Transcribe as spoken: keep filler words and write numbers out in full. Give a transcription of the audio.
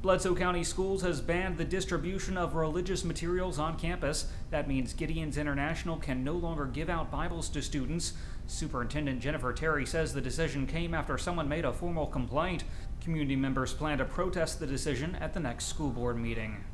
Bledsoe County Schools has banned the distribution of religious materials on campus. That means Gideons International can no longer give out Bibles to students. Superintendent Jennifer Terry says the decision came after someone made a formal complaint. Community members plan to protest the decision at the next school board meeting.